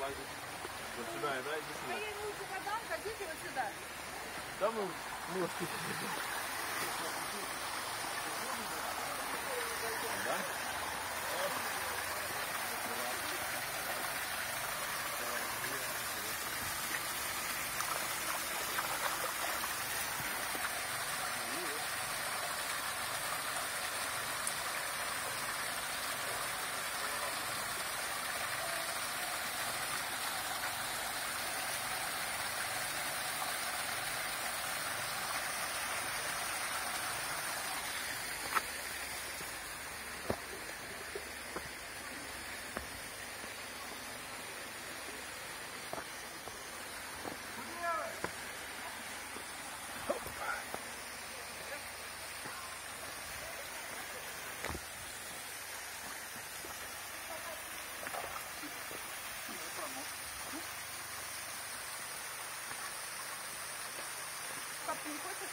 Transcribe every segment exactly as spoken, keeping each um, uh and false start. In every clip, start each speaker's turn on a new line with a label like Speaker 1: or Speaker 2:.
Speaker 1: иди. Вот сюда, да, иди сюда.
Speaker 2: А я ему лучше подам, ходите вот сюда.
Speaker 1: Да мы ножки. Да?
Speaker 2: Пап, ты не хочешь?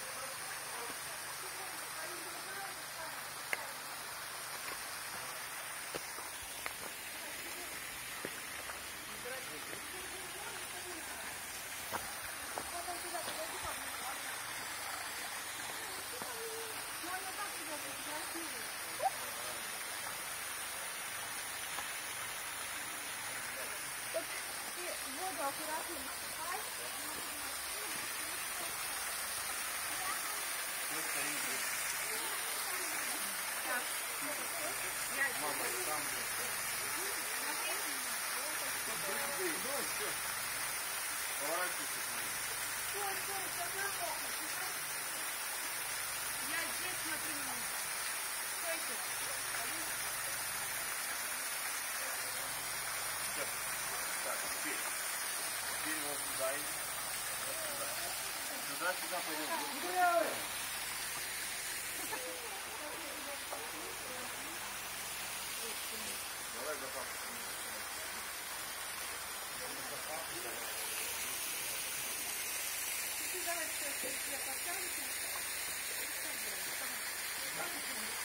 Speaker 2: Воду аккуратно.
Speaker 1: Мама, там же. Поворачивайся к ней.
Speaker 2: Я здесь смотрю. Стойте.
Speaker 1: Все. Так, теперь. Теперь вот сюда иди. Вот сюда. Сюда, сюда пойдем. Давай за папу.
Speaker 2: Давай, все, я поставлю.